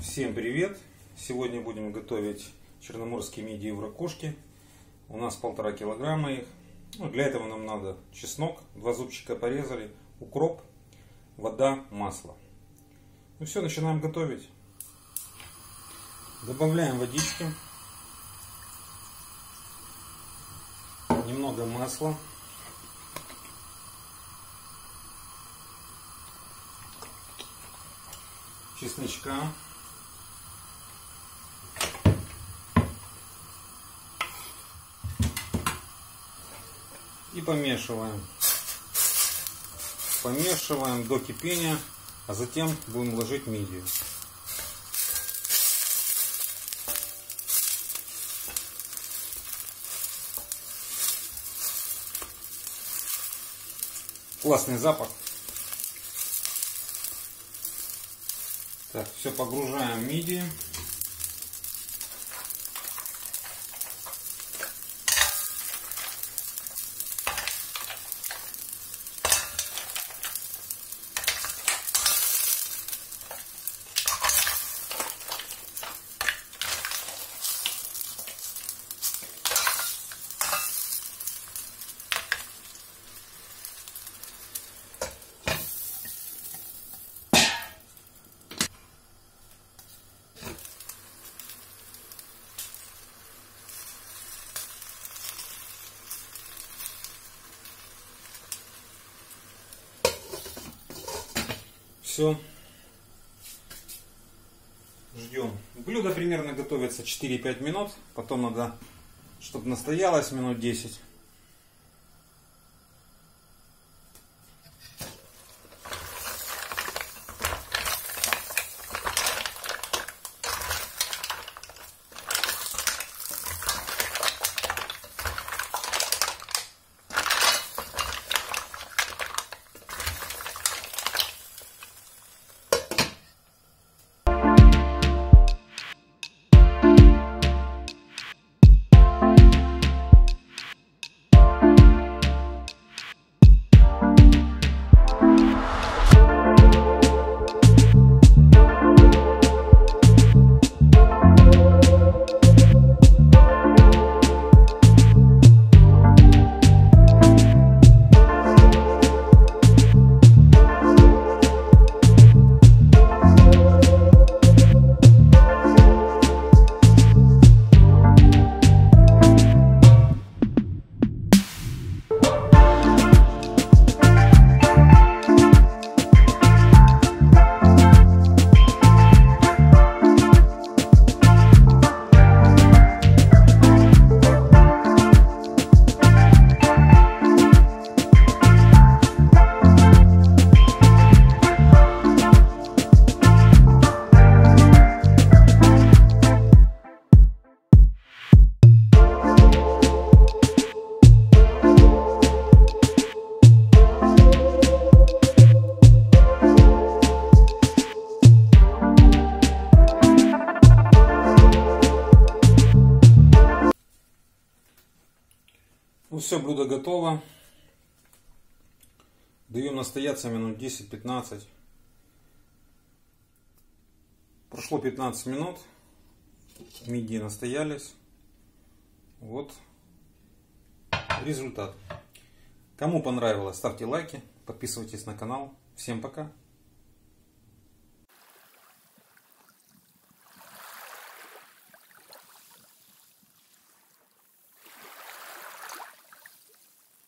Всем привет! Сегодня будем готовить черноморские мидии в ракушке. У нас 1,5 килограмма их. Для этого нам надо чеснок, 2 зубчика порезали, укроп, вода, масло. Ну все, начинаем готовить. Добавляем водички, немного масла, чесночка, и помешиваем. Помешиваем до кипения, а затем будем ложить мидию. Классный запах. Так, все, погружаем мидии. Все. Ждем. Блюдо примерно готовится 4-5 минут. Потом надо, чтобы настоялось минут 10. Ну все, блюдо готово. Даем настояться минут 10-15. Прошло 15 минут. Мидии настоялись. Вот результат. Кому понравилось, ставьте лайки, подписывайтесь на канал. Всем пока!